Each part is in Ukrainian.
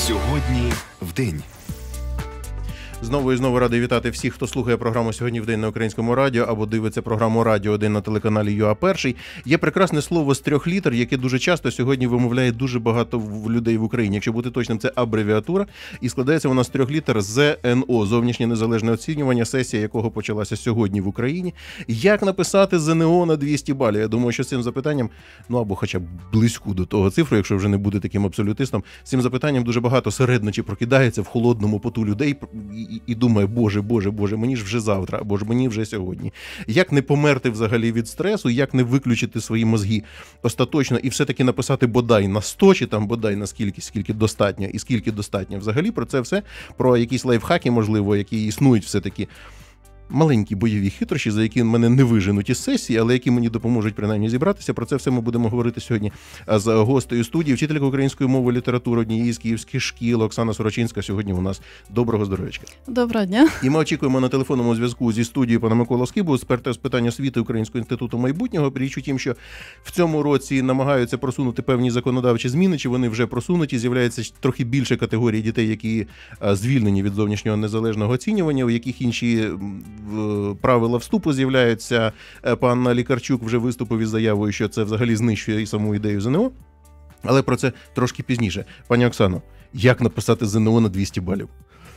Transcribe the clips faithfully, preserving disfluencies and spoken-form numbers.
Сьогодні в день. Знову і знову радий вітати всіх, хто слухає програму «Сьогодні в день» на Українському радіо або дивиться програму «Радіо один» на телеканалі ЮА Перший. Є прекрасне слово з трьох літер, яке дуже часто сьогодні вимовляє дуже багато людей в Україні. Якщо бути точним, це абревіатура. І складається вона з трьох літер З Н О – зовнішнє незалежне оцінювання, сесія якого почалася сьогодні в Україні. Як написати З Н О на двісті балів? Я думаю, що з цим запитанням, ну або хоча б близьку до того цифру, якщо вже не буде таким абсолютистом, з цим запитанням дуже багато середночі прокидається в холодному поту людей і, і думає, боже, боже, боже, мені ж вже завтра, або ж мені вже сьогодні. Як не померти взагалі від стресу, як не виключити свої мозги остаточно і все-таки написати бодай на сто, чи там бодай на скільки, скільки достатньо і скільки достатньо взагалі, про це все, про якісь лайфхаки, можливо, які існують все-таки. Маленькі бойові хитрощі, за які мене не виженуть із сесії, але які мені допоможуть принаймні зібратися. Про це все ми будемо говорити сьогодні з гостею студії, вчителька української мови і літератури однієї з київських шкіл Оксана Сорочинська. Сьогодні у нас доброго здоров'ячка. Доброго дня. І ми очікуємо на телефонному зв'язку зі студією пана Микола Скибу, експерта з питань освіти Українського інституту майбутнього. Річ у тім, що в цьому році намагаються просунути певні законодавчі зміни, чи вони вже просунуті, з'являється трохи більше категорій дітей, які звільнені від зовнішнього незалежного оцінювання, у яких інші правила вступу з'являються. Пан Лікарчук вже виступив із заявою, що це взагалі знищує і саму ідею З Н О. Але про це трошки пізніше. Пані Оксано, як написати З Н О на двісті балів?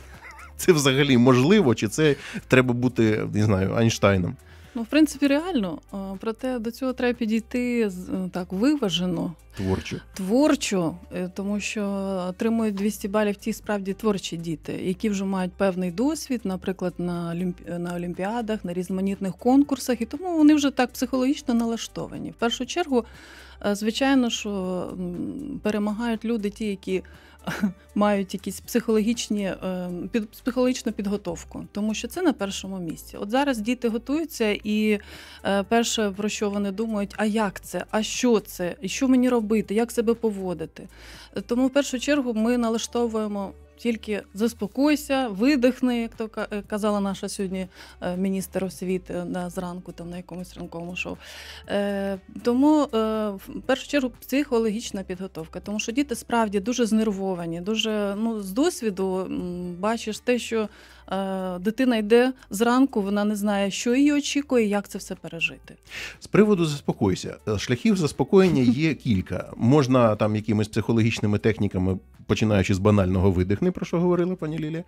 Це взагалі можливо, чи це треба бути, не знаю, Айнштайном? Ну, в принципі, реально. Проте до цього треба підійти так виважено. Творчо. Творчо, тому що отримують двісті балів ті справді творчі діти, які вже мають певний досвід, наприклад, на, олімпі... на олімпіадах, на різноманітних конкурсах, і тому вони вже так психологічно налаштовані. В першу чергу, звичайно, що перемагають люди ті, які мають якісь психологічні, під, психологічну підготовку, тому що це на першому місці. От зараз діти готуються і перше, про що вони думають, а як це, а що це, і що мені робити, як себе поводити. Тому в першу чергу ми налаштовуємо тільки заспокойся, видихни, як то казала наша сьогодні міністр освіти на зранку, там на якомусь ранковому шоу. Е, тому, е, в першу чергу, психологічна підготовка, тому що діти справді дуже знервовані, дуже, ну, з досвіду м, бачиш те, що е, дитина йде зранку, вона не знає, що її очікує, як це все пережити. З приводу заспокойся. Шляхів заспокоєння є кілька. Можна там якимись психологічними техніками, починаючи з банального видихни, про що говорила пані Лілія.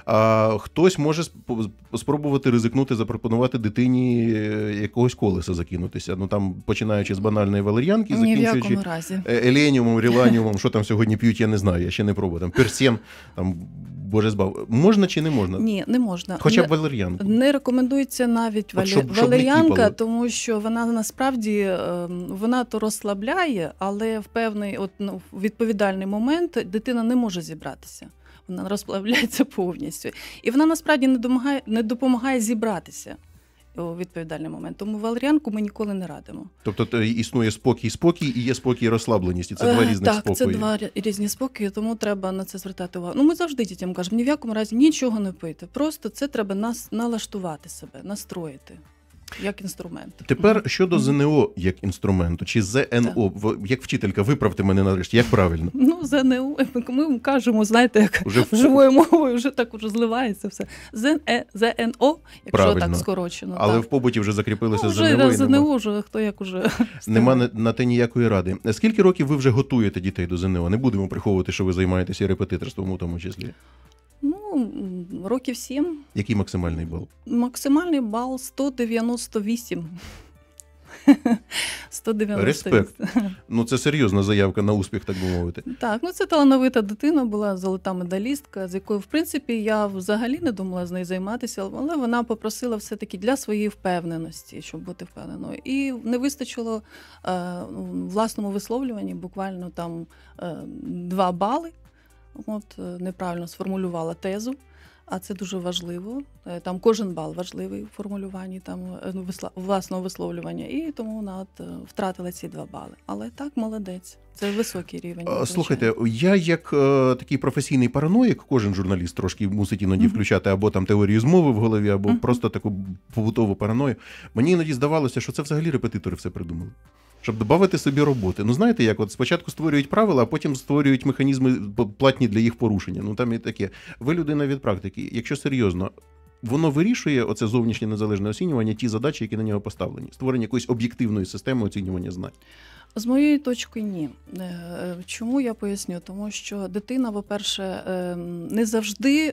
А хтось може спробувати ризикнути, запропонувати дитині якогось колеса закинутися. Ну там, починаючи з банальної валер'янки, закінчуючи еленіумом, реланіумом, що там сьогодні п'ють, я не знаю, я ще не пробував. Там персен, там, боже збав. Можна чи не можна? Ні, не можна. Хоча б валер'янку. Не рекомендується навіть валі... щоб, щоб валер'янка, тому що вона насправді, вона то розслабляє, але в певний, от, ну, відповідальний момент дитина не може зібратися. Вона розплавляється повністю. І вона насправді не допомагає, не допомагає зібратися у відповідальний момент. Тому валер'янку ми ніколи не радимо. Тобто існує спокій-спокій і є спокій і розслабленість. І це два різних так, спокої. Так, це два різні спокої, тому треба на це звертати увагу. Ну, ми завжди дітям кажемо, ні в якому разі нічого не пити. Просто це треба нас налаштувати себе, настроїти. Як інструмент. Тепер щодо З Н О як інструменту, чи З Н О, так. Як вчителька, виправте мене нарешті, як правильно? Ну, З Н О, ми кажемо, знаєте, як уже живою мовою, вже так уже зливається все. З Н О, якщо правильно. Так скорочено. Але так. В побуті вже закріпилося ну, З Н О. З Н О вже, хто як уже. Нема на, на те ніякої ради. Скільки років ви вже готуєте дітей до З Н О? Не будемо приховувати, що ви займаєтеся репетиторством у тому числі. Ну, років сім. Який максимальний бал? Максимальний бал сто дев'яносто вісім. сто дев'яносто вісім. Респект. Ну, це серйозна заявка на успіх, так би мовити. Так, ну це талановита дитина, була золота медалістка, з якою, в принципі, я взагалі не думала з нею займатися, але вона попросила все-таки для своєї впевненості, щоб бути впевненою. І не вистачило е, власному висловлюванні, буквально там е, два бали. От, неправильно сформулювала тезу, а це дуже важливо. Там кожен бал важливий у формулюванні там, власного висловлювання, і тому вона от втратила ці два бали. Але так, молодець. Це високий рівень. Слухайте, я як е, такий професійний параноїк, кожен журналіст трошки мусить іноді uh-huh. включати або там теорію змови в голові, або uh-huh. просто таку побутову параною. Мені іноді здавалося, що це взагалі репетитори все придумали. Щоб додати собі роботи. Ну, знаєте, як от спочатку створюють правила, а потім створюють механізми платні для їх порушення. Ну, там і таке. Ви людина від практики. Якщо серйозно, воно вирішує, оце зовнішнє незалежне оцінювання, ті задачі, які на нього поставлені? Створення якоїсь об'єктивної системи оцінювання знань? З моєї точки, ні. Чому я поясню? Тому що дитина, по-перше, не завжди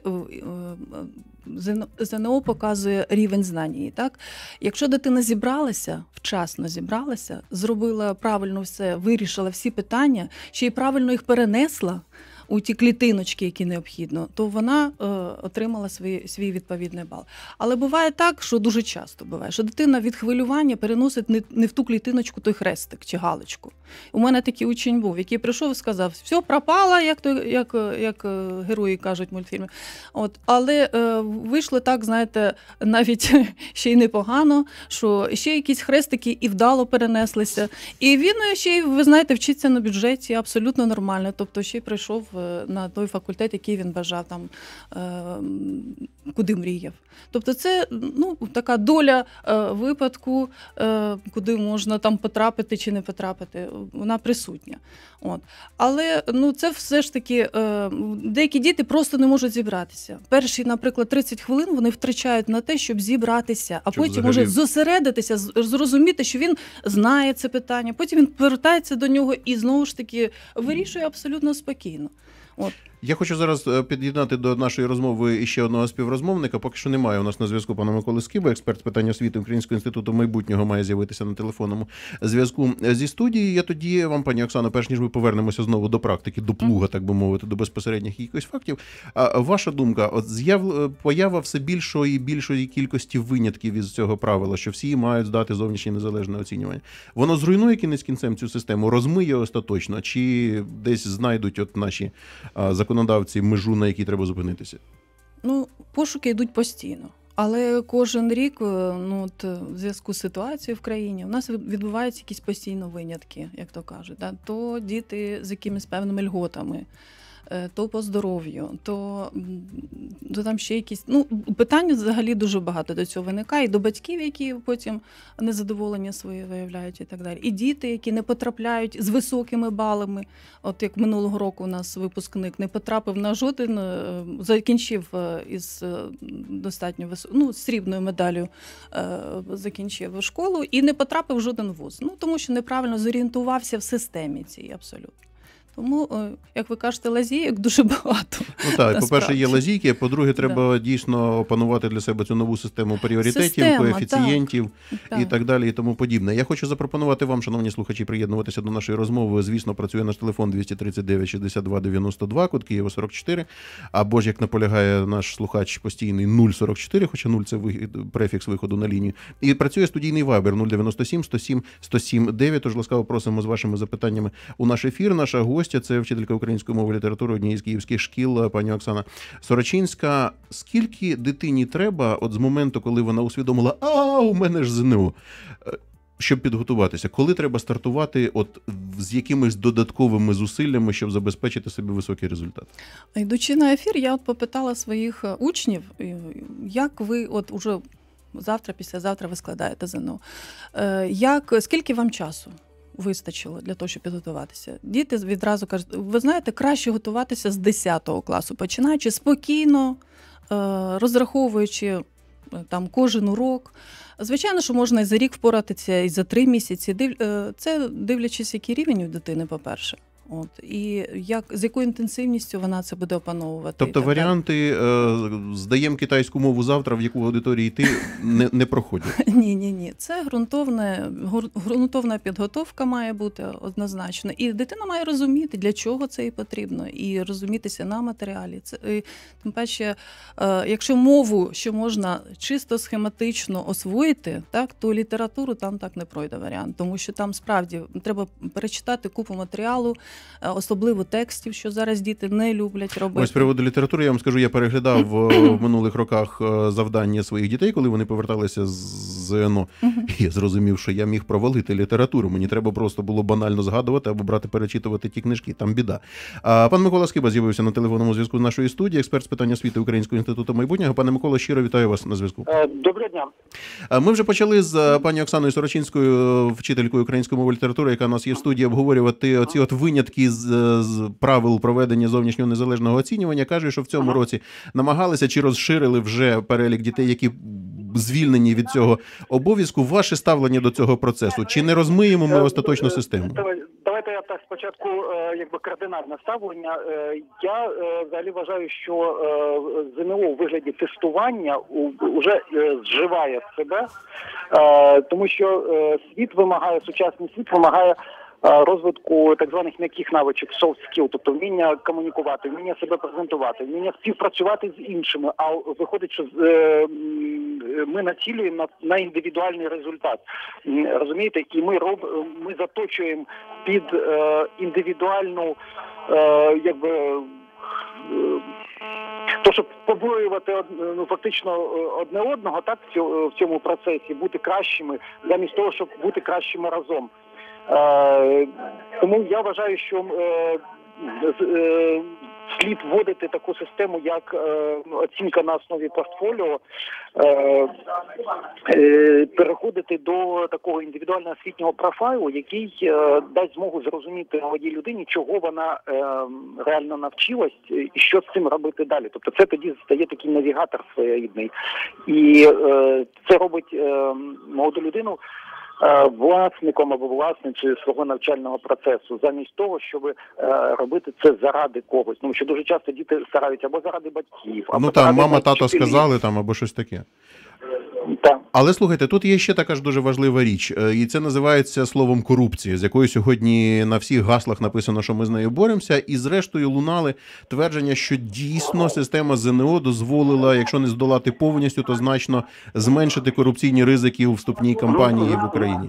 ЗНО показує рівень знань її, так? Якщо дитина зібралася, вчасно зібралася, зробила правильно все, вирішила всі питання, ще й правильно їх перенесла у ті клітиночки, які необхідно, то вона е, отримала свій, свій відповідний бал. Але буває так, що дуже часто буває, що дитина від хвилювання переносить не, не в ту клітиночку той хрестик чи галочку. У мене такий учень був, який прийшов і сказав, все, пропало, як, то, як, як герої кажуть в мультфільмі. От, але е, вийшло так, знаєте, навіть ще й непогано, що ще якісь хрестики і вдало перенеслися. І він ще й, ви знаєте, вчиться на бюджеті абсолютно нормально, тобто ще й прийшов на той факультет, який він бажав, там, е, куди мріяв. Тобто це, ну, така доля е, випадку, е, куди можна там потрапити чи не потрапити, вона присутня. От. Але ну, це все ж таки, е, деякі діти просто не можуть зібратися. Перші, наприклад, тридцять хвилин вони втрачають на те, щоб зібратися, а щоб потім взагалі... може зосередитися, зрозуміти, що він знає це питання, потім він повертається до нього і знову ж таки вирішує абсолютно спокійно. От. Я хочу зараз під'єднати до нашої розмови ще одного співрозмовника. Поки що немає у нас на зв'язку пана Миколи Скиба, експерт з питань освіти Українського інституту майбутнього, має з'явитися на телефонному зв'язку зі студією. Я тоді вам, пані Оксано, перш ніж ми повернемося знову до практики, до плуга, так би мовити, до безпосередніх якихось фактів. А ваша думка, от з'яв... поява все більшої і більшої кількості винятків із цього правила, що всі мають здати зовнішнє незалежне оцінювання. Воно зруйнує кінець кінцем цю систему, розмиє остаточно, чи десь знайдуть от наші законодавці законодавці межу, на якій треба зупинитися? Ну, пошуки йдуть постійно. Але кожен рік, ну, от, в зв'язку з ситуацією в країні, у нас відбуваються якісь постійно винятки, як то кажуть. Да? То діти з якимись певними льготами, то по здоров'ю, то, то там ще якісь... Ну, питань взагалі дуже багато до цього виникає. І до батьків, які потім незадоволення свої виявляють і так далі. І діти, які не потрапляють з високими балами. От як минулого року у нас випускник не потрапив на жоден, закінчив із достатньо високою, ну, срібною медаллю закінчив школу і не потрапив в жоден вуз. Ну, тому що неправильно зорієнтувався в системі цій абсолютно. Тому, як ви кажете, лазійок дуже багато. Ну так, по-перше, є лазійки, а по-друге, треба да. дійсно опанувати для себе цю нову систему пріоритетів, Система, коефіцієнтів так. і так далі, і тому подібне. Я хочу запропонувати вам, шановні слухачі, приєднуватися до нашої розмови. Звісно, працює наш телефон двісті тридцять дев'ять шістдесят два дев'яносто два, код Києва сорок чотири, або ж, як наполягає наш слухач постійний, нуль сорок чотири, хоча нуль – це префікс виходу на лінію. І працює студійний вайбер нуль дев'яносто сім сто сім сто сім дев'ять, тож ласкаво просимо з вашими запитаннями у наш ефір. Наша гостя – це вчителька української мови і літератури однієї з київських шкіл, пані Оксана Сорочинська. Скільки дитині треба от з моменту, коли вона усвідомила, а, у мене ж ЗНО, щоб підготуватися? Коли треба стартувати от з якимись додатковими зусиллями, щоб забезпечити собі високий результат? Йдучи на ефір, я от попитала своїх учнів, як ви от уже завтра, післязавтра ви складаєте ЗНО. Як, скільки вам часу вистачило для того, щоб підготуватися? Діти відразу кажуть, ви знаєте, краще готуватися з десятого класу, починаючи спокійно, розраховуючи там кожен урок. Звичайно, що можна і за рік впоратися, і за три місяці. Це дивлячись, який рівень у дитини, по-перше. От, і як, з якою інтенсивністю вона це буде опановувати. Тобто варіанти е, здаємо китайську мову завтра, в яку аудиторії йти, не, не проходять? Ні, ні, ні. Це ґрунтовне, ґрунтовна підготовка має бути однозначно. І дитина має розуміти, для чого це їй потрібно, і розумітися на матеріалі. Це, і, тим паче, е, якщо мову, що можна чисто схематично освоїти, так, то літературу там так не пройде варіант, тому що там справді треба перечитати купу матеріалу, особливо текстів, що зараз діти не люблять робити. Ось з приводу літератури, я вам скажу, я переглядав в минулих роках завдання своїх дітей, коли вони поверталися з ЗНО. Мгм. І я зрозумів, що я міг провалити літературу. Мені треба просто було банально згадувати або брати перечитувати ті книжки. Там біда. А пан Микола Скиба з'явився на телефонному зв'язку з нашої студії, експерт з питань освіти Українського інституту майбутнього. Пане Микола, щиро вітаю вас на зв'язку. Доброго дня. Ми вже почали з пані Оксаною Сорочинською, вчителькою української мови і літератури, яка у нас є в студії, обговорювати оці от винятки з, з правил проведення зовнішнього незалежного оцінювання. Каже, що в цьому році намагалися чи розширили вже перелік дітей, які звільнені від цього обов'язку. Ваше ставлення до цього процесу? Чи не розмиємо ми остаточно систему? Давайте я так спочатку, якби кардинальне ставлення. Я взагалі вважаю, що ЗНО у вигляді тестування вже зживає себе, тому що світ вимагає, сучасний світ вимагає розвитку так званих м'яких навичок, soft skill, тобто вміння комунікувати, вміння себе презентувати, вміння співпрацювати з іншими. А виходить, що е, ми націлюємо на, на індивідуальний результат. Розумієте? І ми роб, ми заточуємо під е, індивідуальну, е, якби, е, то, щоб побоювати ну, фактично одне одного, так, в цьому процесі, бути кращими, замість того, щоб бути кращими разом. Е, тому я вважаю, що е, е, слід вводити таку систему, як е, оцінка на основі портфоліо, е, е, переходити до такого індивідуального освітнього профайлу, який е, дасть змогу зрозуміти молодій людині, чого вона е, реально навчилась і що з цим робити далі. Тобто це тоді стає такий навігатор своєрідний. І е, це робить е, молоду людину власником або власницею свого навчального процесу, замість того, щоб е, робити це заради когось. Тому що дуже часто діти стараються або заради батьків, або ну там заради мама, тато вчителів. сказали там або щось таке. Так. Але слухайте, тут є ще така ж дуже важлива річ, і це називається словом корупція, з якою сьогодні на всіх гаслах написано, що ми з нею боремося, і зрештою лунали твердження, що дійсно система ЗНО дозволила, якщо не здолати повністю, то значно зменшити корупційні ризики у вступній кампанії в Україні.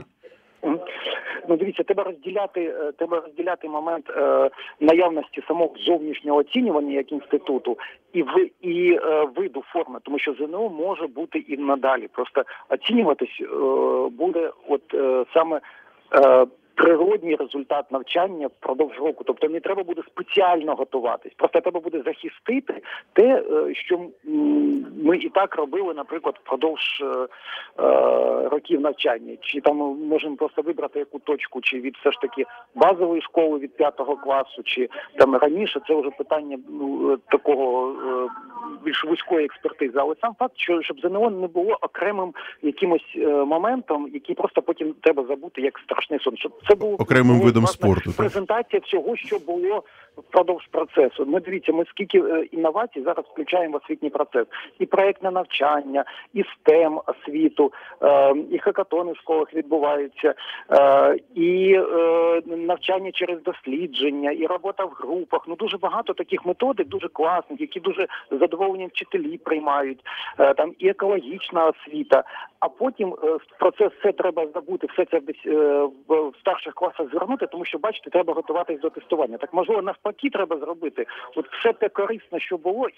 Ну, дивіться, треба розділяти, треба розділяти момент е, наявності самого зовнішнього оцінювання як інституту і в і е, виду форми, тому що ЗНО може бути і надалі. Просто оцінюватись е, буде от е, саме е, природній результат навчання впродовж року. Тобто не треба буде спеціально готуватись. Просто треба буде захистити те, що ми і так робили, наприклад, впродовж е, років навчання. Чи там ми можемо просто вибрати яку точку, чи від все ж таки базової школи від п'ятого класу, чи там раніше, це вже питання ну, такого е, більш вузької експертизи. Але сам факт, що щоб ЗНО не було окремим якимось е, моментом, який просто потім треба забути як страшний сон. Щоб це був окремим було, видом власне, спорту. презентація так? Всього, що було впродовж процесу. Ми дивіться, ми скільки е, інновацій зараз включаємо в освітній процес. І проєктне навчання, і стем освіту, е, і хакатони в школах відбуваються, е, і е, навчання через дослідження, і робота в групах. Ну дуже багато таких методик, дуже класних, які дуже задоволені вчителі приймають. Е, там і екологічна освіта. А потім е, про це все треба забути, все це десь е, в старших класах звернути, тому що, бачите, треба готуватись до тестування. Так, можливо, навпаки треба зробити. От все те корисне, що було,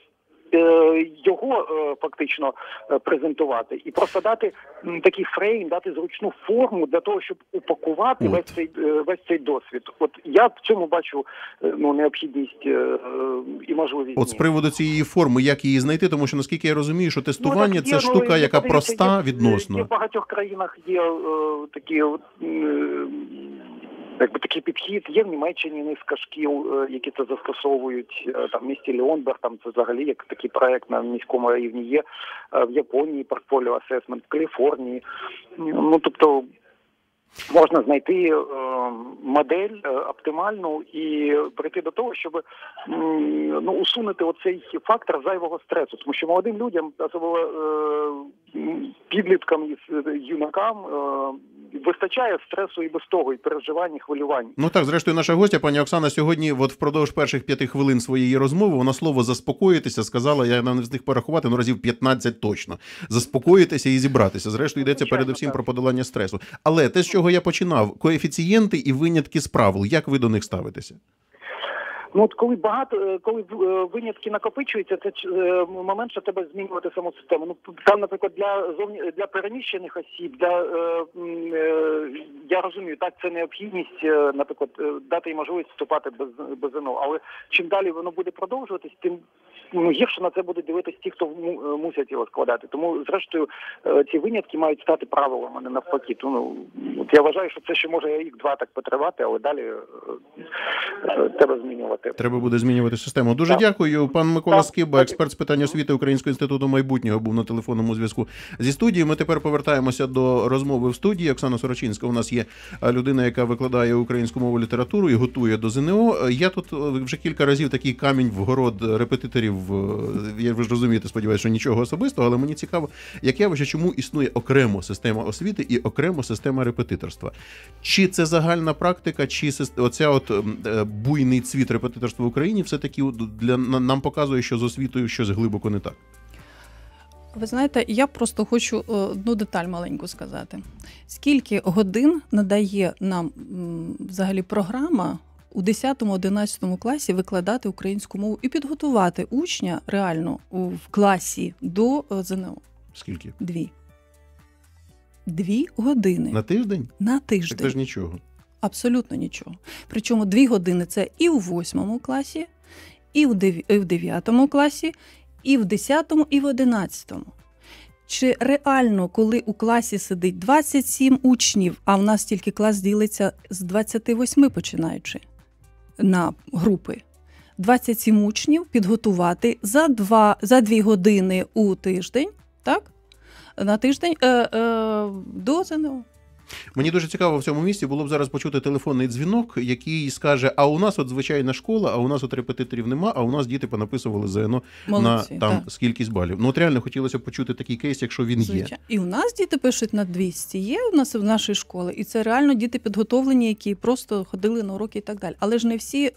його фактично презентувати і просто дати такий фрейм, дати зручну форму для того, щоб упакувати От. весь цей весь цей досвід. От я в цьому бачу ну необхідність і можливість. От з приводу цієї форми, як її знайти, тому що наскільки я розумію, що тестування ну, так, це є, штука, ну, яка є, проста є, відносно. Є в багатьох країнах є е, такі. Е, Якби такий підхід є в Німеччині низка шкіл, які це застосовують, там в місті Леонберг, там це взагалі як такий проект на міському рівні є, в Японії портфоліо асесмент, в Каліфорнії. Ну, тобто можна знайти е, модель е, оптимальну і прийти до того, щоб м, ну, усунути оцей фактор зайвого стресу. Тому що молодим людям, особливо е, підліткам і юнакам, е, вистачає стресу і без того, і переживань, і хвилювань. Ну так, зрештою, наша гостя, пані Оксана, сьогодні от впродовж перших п'яти хвилин своєї розмови, вона слово «заспокоїтися» сказала, я не встиг порахувати, ну разів п'ятнадцять точно. Заспокоїтися і зібратися. Зрештою, йдеться Звичайно, передусім так. про подолання стресу. Але те, з чого я починав, коефіцієнти і винятки з правил, як ви до них ставитеся? Ну от коли багато, коли винятки накопичуються, це момент, що треба змінювати саму систему. Ну там, наприклад, для зовні для переміщених осіб, для е, е, я розумію, так це необхідність, наприклад, дати їм можливість вступати без без ЗНО. Але чим далі воно буде продовжуватись, тим ну, гірше на це буде дивитись ті, хто мусять його складати. Тому, зрештою, ці винятки мають стати правилом, а не навпаки. Тому от я вважаю, що це ще може рік-два так потривати, але далі е, треба змінювати. Треба буде змінювати систему. Дуже так. Дякую. Пан Микола так. Скиба, експерт з питань освіти Українського інституту майбутнього, був на телефонному зв'язку зі студією. Ми тепер повертаємося до розмови в студії. Оксана Сорочинська у нас є людина, яка викладає українську мову, літературу і готує до ЗНО. Я тут вже кілька разів такий камінь в город репетиторів, я ви ж розумієте, сподіваюся, що нічого особистого, але мені цікаво, як явище, чому існує окремо система освіти і окремо система репетиторства. Чи це загальна практика, чи оця от буйний цвіт репетиторства в Україні все-таки для нам показує, що з освітою щось глибоко не так? Ви знаєте, я просто хочу одну деталь маленьку сказати. Скільки годин надає нам взагалі програма у десятому-одинадцятому класі викладати українську мову і підготувати учня реально в класі до ЗНО? Скільки? Дві. Дві години. На тиждень? На тиждень. Так це ж нічого. Абсолютно нічого. Причому дві години це і у восьмому класі, і в дев'ятому класі, і в десятому, і в одинадцятому. Чи реально, коли у класі сидить двадцять сім учнів, а в нас тільки клас ділиться з двадцяти восьми починаючи на групи, двадцять сім учнів підготувати за, два, за дві години у тиждень, так? На тиждень е, е, до ЗНО. Мені дуже цікаво в цьому місці було б зараз почути телефонний дзвінок, який скаже, а у нас от звичайна школа, а у нас от репетиторів нема, а у нас діти понаписували ЗНО Молодці, на там так. скількись балів. Ну от реально хотілося б почути такий кейс, якщо він Звичайно. є. І у нас діти пишуть на двісті, є у нас в нашій школі, і це реально діти підготовлені, які просто ходили на уроки і так далі. Але ж не всі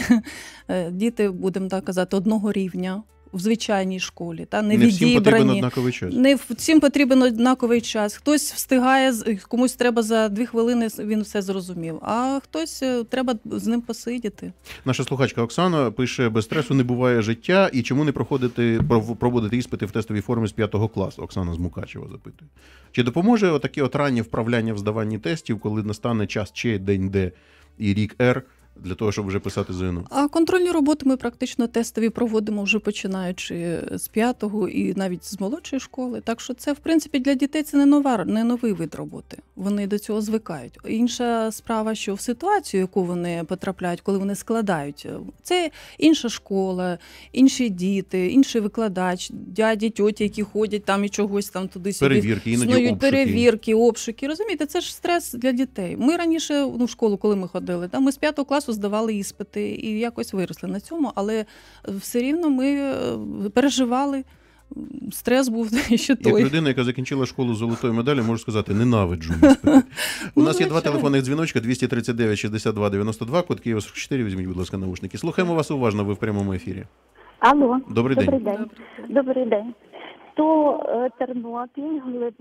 е, діти, будемо так казати, одного рівня. В звичайній школі, та не, не відібрані. всім потрібен однаковий час. Не всім потрібен однаковий час. Хтось встигає, комусь треба за дві хвилини, він все зрозумів, а хтось треба з ним посидіти. Наша слухачка Оксана пише, без стресу не буває життя, і чому не проходити, проводити іспити в тестовій формі з п'ятого класу? Оксана з Мукачева запитує. Чи допоможе отаке от раннє вправляння в здаванні тестів, коли настане час Ч, день Д і рік Р, для того, щоб вже писати ЗНО? А контрольні роботи ми практично тестові проводимо вже починаючи з п'ятого і навіть з молодшої школи. Так що це, в принципі, для дітей це не нова, не новий вид роботи. Вони до цього звикають. Інша справа, що в ситуацію, яку вони потрапляють, коли вони складають, це інша школа, інші діти, інший викладач, дяді, тьоті, які ходять там і чогось там туди-сюди. Перевірки, іноді снують, обшуки. перевірки, обшуки. Розумієте, це ж стрес для дітей. Ми раніше, ну, в школу, коли ми ходили, там ми з п'ятого класу здавали іспити і якось виросли на цьому, але все рівно ми переживали, стрес був ще той. Як людина, яка закінчила школу з золотою медаллю, можу сказати, ненавиджу іспити. У нас є два телефонних дзвіночка, двісті тридцять дев'ять шістдесят два дев'яносто два, код Києва сорок чотири, візьміть, будь ласка, наушники. Слухаємо вас уважно, ви в прямому ефірі. Алло. Добрий, Добрий день. день. Добрий день. То е, Тернопіль,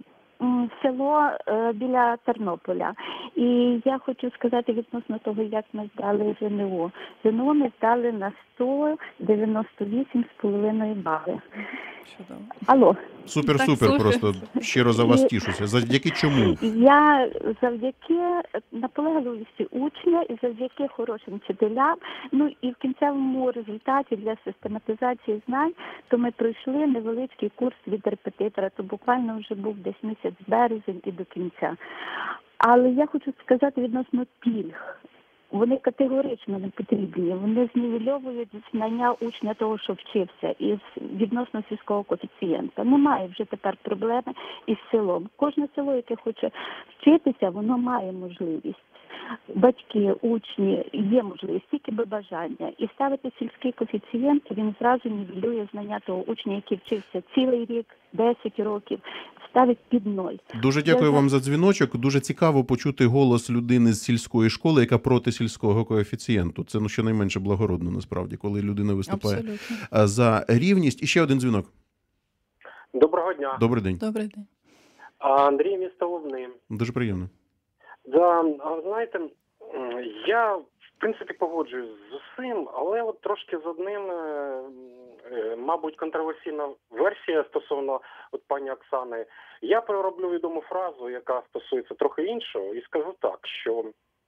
село е, біля Тернополя. І я хочу сказати відносно того, як ми здали ЗНО. ЗНО ми здали на сто дев'яносто вісім з половиною бали. Чудово. Алло. Супер-супер, просто щиро за вас тішуся. Завдяки чому? Я завдяки наполегливості учня і завдяки хорошим вчителям, ну і в кінцевому результаті для систематизації знань, то ми пройшли невеличкий курс від репетитора, то буквально вже був десь місяць березень і до кінця. Але я хочу сказати відносно пільг. Вони категорично не потрібні. Вони знівельовують знання учня того, що вчився, із відносно сільського коефіцієнта. Немає вже тепер проблеми із селом. Кожне село, яке хоче вчитися, воно має можливість. Батьки, учні, є можливість, тільки би бажання. І ставити сільський коефіцієнт, він зразу нівелює знання того учня, який вчився цілий рік, десять років, ставить під ноль. Дуже дякую Я... вам за дзвіночок. Дуже цікаво почути голос людини з сільської школи, яка проти сільського коефіцієнту. Це, ну, щонайменше благородно, насправді, коли людина виступає Абсолютно. За рівність. І ще один дзвінок. Доброго дня. Добрий день. Добрий день. Андрій, місто Лубни. Дуже приємно. Да, знаєте, я в принципі, погоджуюсь з усім, але от трошки з одним, е, е, мабуть, контроверсійна версія стосовно от пані Оксани. Я перероблю відому фразу, яка стосується трохи іншого, і скажу так, що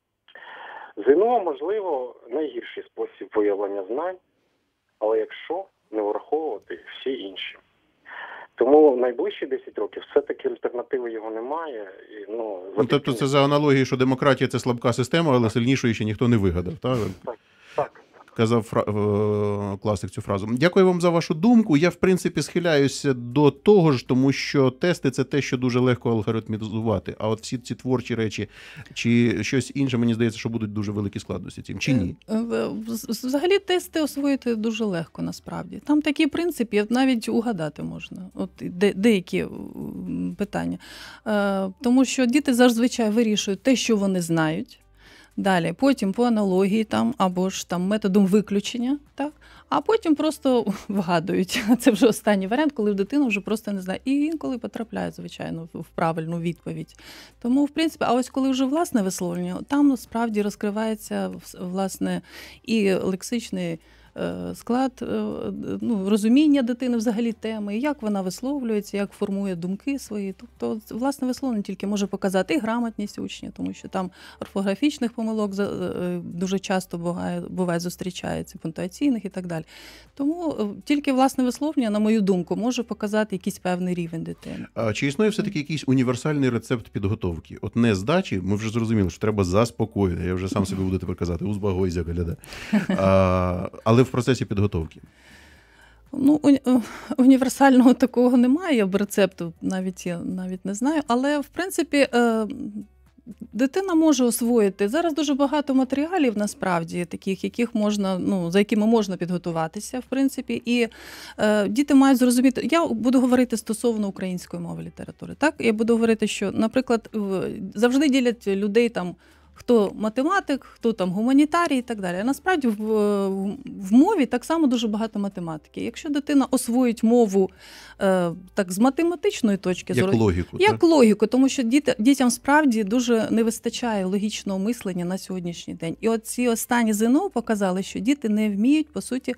ЗНО, можливо, найгірший спосіб виявлення знань, але якщо не враховувати всі інші. Тому найближчі десять років все-таки альтернативи його немає. І, ну, Ну, тобто це за аналогією, що демократія – це слабка система, але сильнішої ще ніхто не вигадав, так? Так, так. Казав фра... е, класик цю фразу. Дякую вам за вашу думку. Я, в принципі, схиляюся до того ж, тому що тести – це те, що дуже легко алгоритмізувати. А от всі ці творчі речі чи щось інше, мені здається, що будуть дуже великі складності цим. Чи ні? Взагалі тести освоїти дуже легко, насправді. Там такі принципи, навіть угадати можна. От де, деякі питання. Тому що діти зазвичай вирішують те, що вони знають. Далі, потім по аналогії там, або ж там методом виключення, так? А потім просто вгадують. Це вже останній варіант, коли дитина вже просто не знає. І інколи потрапляє, звичайно, в правильну відповідь. Тому, в принципі, а ось коли вже власне висловлення, там справді розкривається власне і лексичний склад, ну, розуміння дитини взагалі теми, як вона висловлюється, як формує думки свої. Тобто, власне висловлення тільки може показати і грамотність учня, тому що там орфографічних помилок дуже часто буває, буває зустрічається, пунктуаційних і так далі. Тому тільки власне висловлення, на мою думку, може показати якийсь певний рівень дитини. А чи існує все-таки якийсь універсальний рецепт підготовки? От не здачі, ми вже зрозуміли, що треба заспокоїти. Я вже сам собі буду тепер казати, узбагойся, гляда. А, але в процесі підготовки? Ну, універсального такого немає, я б рецепту навіть, я навіть не знаю, але, в принципі, дитина може освоїти. Зараз дуже багато матеріалів, насправді, таких, яких можна, ну, за якими можна підготуватися, в принципі, і е, діти мають зрозуміти. Я буду говорити стосовно української мови літератури. Так? Я буду говорити, що, наприклад, завжди ділять людей там, хто математик, хто там гуманітарій і так далі. А насправді в, в мові так само дуже багато математики. Якщо дитина освоїть мову е, так з математичної точки зору, як логіку, як так? логіку, тому що діти, дітям справді дуже не вистачає логічного мислення на сьогоднішній день. І от ці останні ЗНО показали, що діти не вміють, по суті,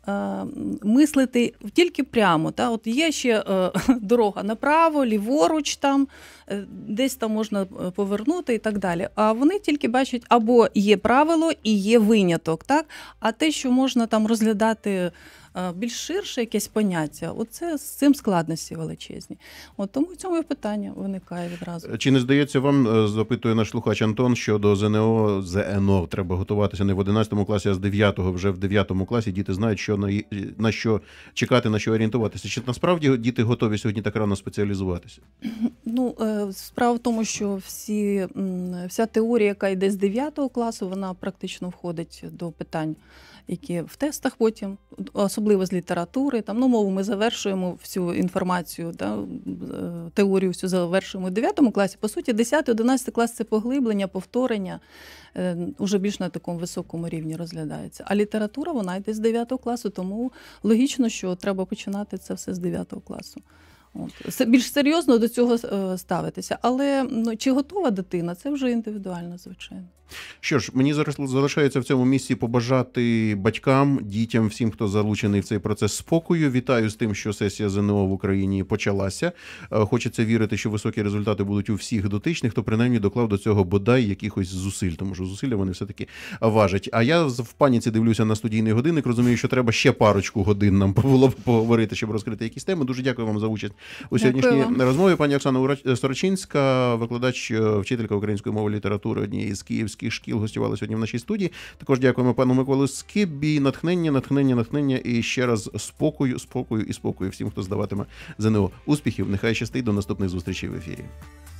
мислити тільки прямо. Та? От є ще е, дорога направо, ліворуч, там, е, десь там можна повернути і так далі. А вони тільки бачать, або є правило і є виняток. Так? А те, що можна там розглядати більш ширше якесь поняття, оце з цим складності величезні. От тому в цьому і питання виникає відразу. Чи не здається вам, запитує наш слухач Антон, що до ЗНО, ЗНО треба готуватися не в одинадцятому класі, а з дев'ятого, вже в дев'ятому класі діти знають, що на, на що чекати, на що орієнтуватися. Чи насправді діти готові сьогодні так рано спеціалізуватися? Ну, справа в тому, що всі, вся теорія, яка йде з дев'ятого класу, вона практично входить до питань, які в тестах потім, особливо з літератури. Там, ну, мову ми завершуємо всю інформацію, да, теорію всю завершуємо в дев'ятому класі. По суті, десятий-одинадцятий клас – це поглиблення, повторення, е, уже більш на такому високому рівні розглядається. А література, вона йде з дев'ятого класу, тому логічно, що треба починати це все з дев'ятого класу. От. Більш серйозно до цього ставитися. Але ну, чи готова дитина, це вже індивідуально, звичайно. Що ж, мені зараз залишається в цьому місці побажати батькам, дітям, всім, хто залучений в цей процес, спокою. Вітаю з тим, що сесія ЗНО в Україні почалася. Хочеться вірити, що високі результати будуть у всіх дотичних, хто принаймні доклав до цього бодай якихось зусиль, тому що зусилля вони все-таки важать. А я в паніці дивлюся на студійний годинник, розумію, що треба ще парочку годин нам було б поговорити, щоб розкрити якісь теми. Дуже дякую вам за участь у сьогоднішній розмові. Пані Оксана Сорочинська, викладач, вчителька української мови і літератури однієї з київських шкіл, гостювала сьогодні в нашій студії. Також дякуємо пану Миколі Скибі. Натхнення, натхнення, натхнення і ще раз спокою, спокою і спокою всім, хто здаватиме ЗНО. Успіхів, нехай щастить, до наступних зустрічей в ефірі.